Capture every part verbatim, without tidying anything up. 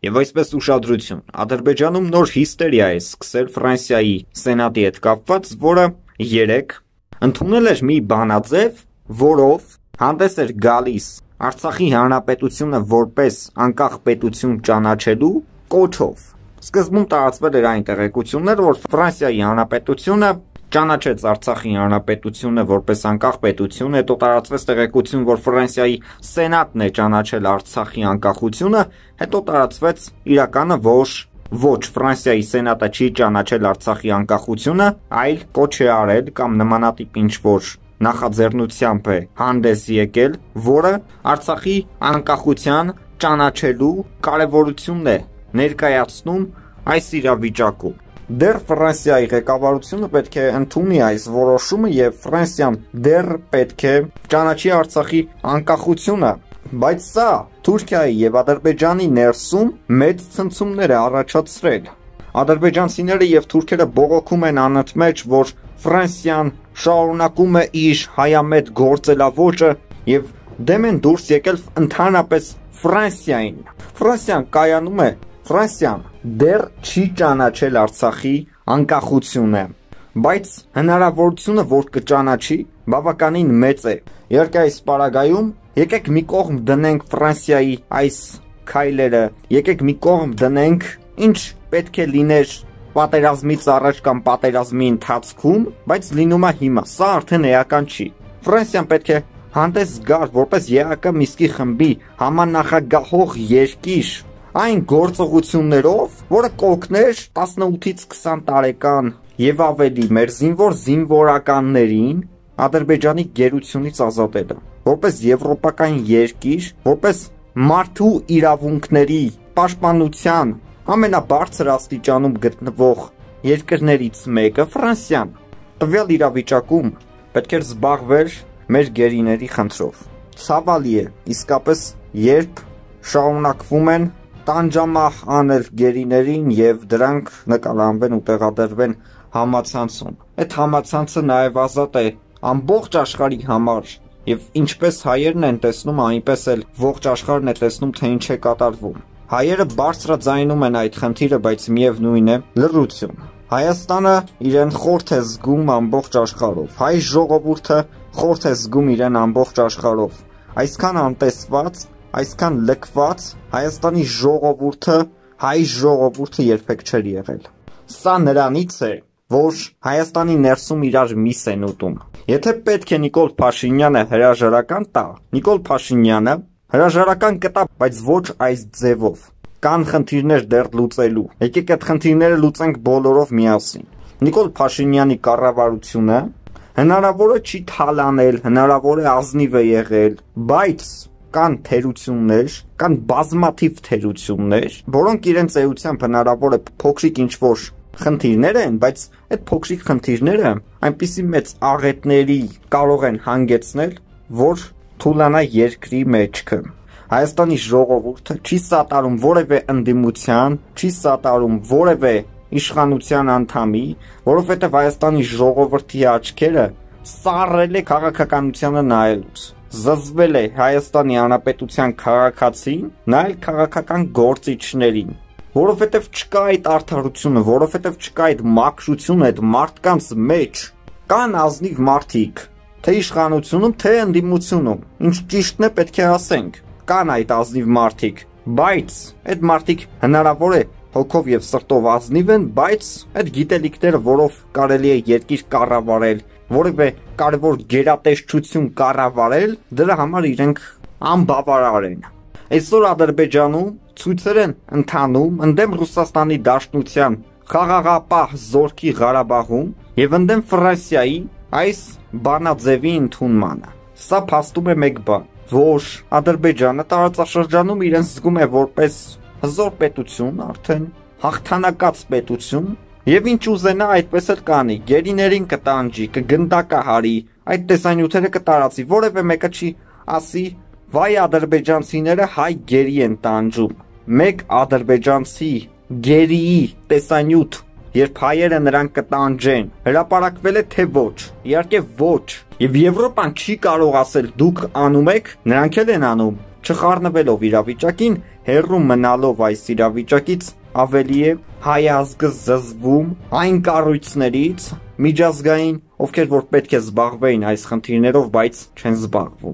Եվ այսպես ուշադրություն, Ադրբեջանում նոր հիստերիա է սկսել Ֆրանսիայի սենատի հետ կապված, որը երեկ ընդունել էր մի բանաձև, որով հանդես էր գալիս Արցախի հանրապետությունը որպես անկախ պետություն ճանաչելու կոչով։ Սկզբում տարածվել էր այն տեղեկություններ, որ Ֆրանսիայի հանրապետությունը ճանաչեց Արցախի հանրապետությունը որպես անկախ պետություն, հետո տարածվեց տեղեկություն, որ Ֆրանսիայի սենատն է ճանաչել Արցախի անկախությունը, հետո տարածվեց իրականը, որ ոչ, Ֆրանսիայի սենատը չի ճանաչել Արցախի անկախությունը, այլ կոչ է արել կամ նմանատիպ ինչ-որ նախաձեռնությամբ է հանդես եկել, որը Արցախի անկախության ճանաչելու կարևորությունն է ներկայացնում այս իրավիճակում։ Դեռ Ֆրանսիայի ղեկավարությունը պետք է ընդունի այս որոշումը եւ Ֆրանսիան դեռ պետք է ճանաչի Արցախի անկախությունը, բայց սա Թուրքիայի եւ Ադրբեջանի ներսում մեծ ցնցումներ է առաջացրել։ Ադրբեջանցիները եւ թուրքերը բողոքում են անընդմեջ, որ Ֆրանսիան շարունակում է իր հայամետ գործելավոճը եւ դեմ են դուրս եկել ընդհանրապես Ֆրանսիային։ Ֆրանսիան կայանում է, Ֆրանսիան դեռ չի ճանաչել Արցախի անկախությունը, բայց հնարավորությունը, որ կճանաչի, բավականին մեծ է։ Իհարկե այս պարագայում եկեք մի կողմ դնենք Ֆրանսիայի այս քայլերը, եկեք մի կողմ դնենք ինչ պետք է լիներ պատերազմից առաջ կամ պատերազմի ընթացքում, բայց լինում է հիմա, սա արդեն էական չի։ Ֆրանսիան պետք է հանդես գար որպես ԵԱԿ Միսկի խմբի համանախագահող երկիր այն գործողություններով, որը կօգներ տասնութից քսան տարեկան եւ ավելի մեր զինվոր զինվորականներին Ադրբեջանի գերությունից ազատելը, որպես եվրոպական երկիր, որպես մարդու իրավունքների պաշտպանության ամենաբարձր աստիճանում գտնվող երկրներից մեկը Ֆրանսիան տվյալ իրավիճակում պետք է զբաղվեր մեր գերիների խնդրով։ Ցավալի է, իսկապես երբ շարունակվում են տանջամահ անել գերիներին եւ դրանք նկարահանվեն ու տեղադրվեն համացանցում։ Այդ համացանցը նաեւ ազատ է ամբողջ աշխարհի համար եւ ինչպես հայերն են տեսնում, այնպես էլ ողջ աշխարհն է տեսնում, թե ինչ է կատարվում։ Հայերը բարձրաձայնում են այդ խնդիրը, բայց միևնույն է լռություն։ Հայաստանը իրեն խորթ է զգում ամբողջ աշխարհով։ Հայ ժողովուրդը խորթ է զգում իրեն ամբողջ աշխարհով։ Այսքան անտեսված, այսքան լքված Հայաստանի ժողովուրդը, հայ ժողովուրդը երբեք չէր եղել։ Սա նրանից է, որ Հայաստանի ներսում իրար միս են ուտում։ Եթե պետք է Նիկոլ Փաշինյանը հրաժարական տա, Նիկոլ Փաշինյանը հրաժարական կտա, բայց ոչ այս ձևով։ Կան խնդիրներ դեռ լուծելու։ Եկեք այդ խնդիրները լուծենք բոլորով միասին։ Նիկոլ Փաշինյանի կառավարությունը հնարավոր է չի թալանել, հնարավոր է ազնիվ է եղել, բայց կան թերություններ, կան բազմաթիվ թերություններ, որոնք իրենց էությամբ հնարավոր է փոքրիկ ինչ-որ խնդիրներ են, բայց այդ փոքրիկ խնդիրները այնպիսի մեծ աղետների կարող են հանգեցնել, որ թուլանա երկրի մեջքը։ Հայաստանի ժողովուրդը չի սատարում որևէ ընդդիմության, չի սատարում որևէ իշխանության անդամի, որովհետև Հայաստանի ժողովրդի աչքերը սառել է քաղաքականությանը նայելուց։ Զզվել է Հայաստանի Հանրապետության քաղաքացին, նայել քաղաքական գործիչներին, որովհետև չկա այդ արդարությունը, որովհետև չկա այդ մաքրությունը, այդ մարդկանց մեջ կան ազնիվ մարդիկ, թե իշխանությունում, թե ընդդիմությունում, ինչ ճիշտն է պետք է ասենք, կան այդ ազնիվ մարդիկ, բայց այդ մարդիկ հնարավոր է հոգով եւ սրտով ազնիվ են, բայց այդ գիտելիքները, որով կարելի է երկիր կառավարել, որևէ կարևոր գերատեսչություն կառավարել, դրա համար իրենք անբավարար են։ Այսօր Ադրբեջանում ցույցեր են ընթանում ընդդեմ Ռուսաստանի Դաշնության խաղաղապահ զորքի Ղարաբաղում եւ ընդդեմ Ֆրանսիայի այս բանաձևի ընդունմանը։ Սա փաստում է մեկ բան, որ Ադրբեջանը տարածաշրջանում իրեն զգում է որպես հզոր պետություն, արդեն հաղթանակած պետություն, եւ ինչ ուզենա այդպես էլ կանի, գերիներին կտանջի, կգնդակահարի, այդ տեսանյութերը կտարածի, որևէ մեկը չի ասի, վայ ադրբեջանցիները հայ գերի են տանջում։ Մեկ ադրբեջանցի գերիի տեսանյութ, երբ հայերը նրան կտանջեն, հրապարակվել է թե ոչ, իհարկե ոչ, եւ Եվրոպան չի կարող ասել դուք անում եք, նրանք էլ են անում, Չխառնվելով իրավիճակին, հեռու մնալով այս իրավիճակից ավելի է հայ ազգը զզվում այն կառույցներից միջազգային, ովքեր որ պետք է զբաղվեին այս խնդիրներով, բայց չեն զբաղվում։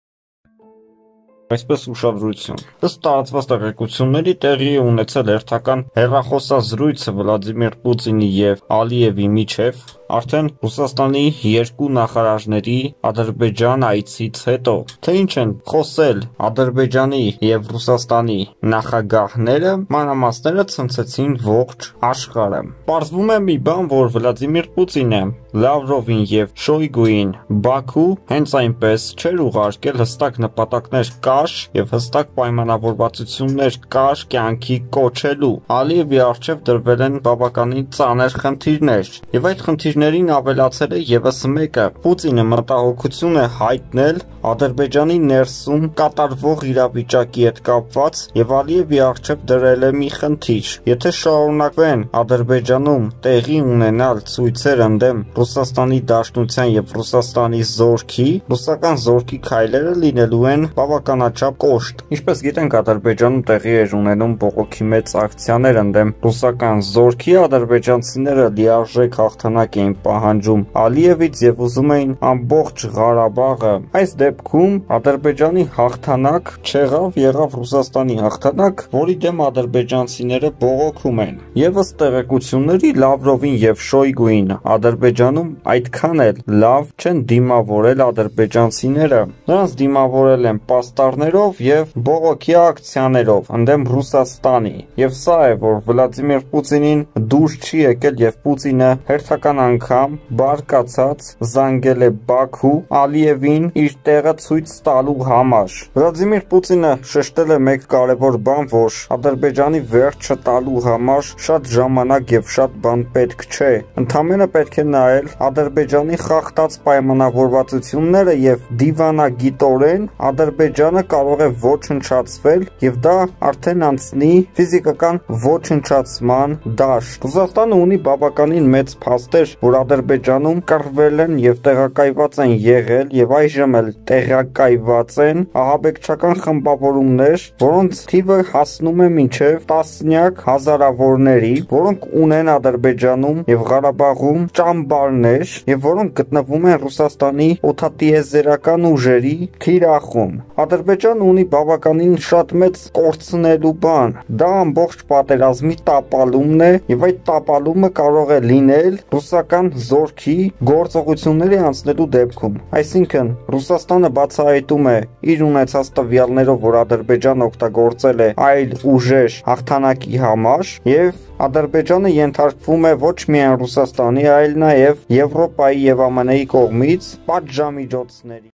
Այսպես ուշադրություն։ Ըստ տարածված տեղեկությունների տեղի է ունեցել հերթական հեռախոսազրույցը Վլադիմիր Պուտինի եւ Ալիևի միջև արդեն Ռուսաստանի երկու նախարարների Ադրբեջան այցից հետո։ Թե ինչ են խոսել Ադրբեջանի եւ Ռուսաստանի նախագահները, մանրամասները ցնցեցին ողջ աշխարհը։ Պարզվում է մի բան, որ Վլադիմիր Պուտինը Լավրովին եւ Շոյգուին Բաքու հենց այնպես չէր ուղարկել հստակ նպատակներ կաշ եւ հստակ պայմանավորվածություններ կաշ կյանքի կոչելու։ Ալիևի առջև դրվել են բավականին ծանր խնդիրներ եւ այդ խնդիրներին ավելացել է եւս մեկը։ Պուտինը մտահոգություն է հայտնել Ադրբեջանի ներսում կատարվող իրավիճակի հետ կապված եւ Ալիևի առջև դրել է մի խնդիր։ Եթե շարունակվեն Ադրբեջանում տեղի ունենալ ցույցեր ընդդեմ Ռուսաստանի Դաշնության եւ Ռուսաստանի զորքի, ռուսական զորքի քայլերը լինելու են բավականաչափ կոշտ։ Ինչպես գիտենք, Ադրբեջանում տեղի էր ունենում բողոքի մեծ ակցիաներ ընդդեմ ռուսական զորքի, ադրբեջանցիները լիարժեք հաղթանակ էին պահանջում Ալիևից եւ ուզում էին ամբողջ Ղարաբաղը։ Այս դեպքում Ադրբեջանի հաղթանակ չեղավ, եղավ Ռուսաստանի հաղթանակ, որի դեմ ադրբեջանցիները բողոքում են։ Եվ ըստ տեղեկությունների Լավրովին եւ Շոյգուին Ադրբեջանում այդքան էլ լավ չեն դիմավորել ադրբեջանցիները։ Նրանց դիմավորել են պաստառներով եւ բողոքի ակցիաներով ընդդեմ Ռուսաստանի։ Եվ սա է, որ Վլադիմիր Պուտինին դուր չի եկել եւ Պուտինը հերթական անգամ բարկացած զանգել է Բաքու Ալիևին իր տեղը ցույց տալու համար։ Վլադիմիր Պուտինը շեշտել է մեկ կարևոր բան, որ Ադրբեջանի վերջը տալու համար շատ ժամանակ եւ շատ բան պետք չէ։ Ընդամենը պետք է նայել Ադրբեջանի խախտած պայմանավորվածությունները եւ դիվանագիտորեն Ադրբեջանը կարող է ոչնչացվել եւ դա արդեն անցնի ֆիզիկական ոչնչացման դաշտ։ Ռուսաստանը ունի բավականին մեծ փաստեր, որ Ադրբեջանում կռվել են եւ տեղակայված են եղել եւ այժմ էլ տեղակայված են ահաբեկչական խմբավորումներ, որոնց թիվը հասնում է մինչեւ տասնյակ հազարավորների, որոնք ունեն Ադրբեջանում եւ Ղարաբաղում ճամբարներ եւ որոնք գտնվում են Ռուսաստանի օդատիեզերական ուժերի թիրախում։ Ադրբեջանը ունի բավականին շատ մեծ կորցնելու բան։ Դա ամբողջ պատերազմի տապալումն է եւ այդ տապալումը կարող է լինել ռուսական զորքի գործողությունների անցնելու դեպքում։ Այսինքն Ռուսաստանը բացահայտում է իր ունեցած տվյալներով, որ Ադրբեջանը օգտագործել է այլ ուժեր հաղթանակի համար եւ Ադրբեջանը ենթարկվում է ոչ միայն Ռուսաստանի, այլ նաև Եվրոպայի եւ ԱՄՆ-ի կողմից պատժամիջոցների։